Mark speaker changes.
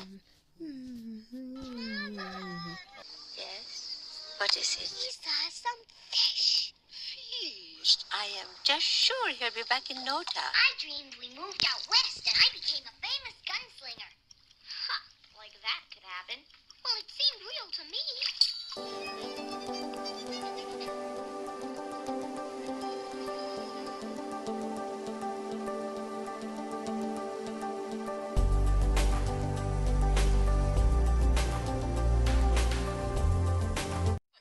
Speaker 1: Yes? What is it?
Speaker 2: He saw some fish.
Speaker 1: Fish? I am just sure he'll be back in no time.
Speaker 2: I dreamed we moved out west and I became a famous gunslinger. Huh, like that could happen. Well, it seemed real to me.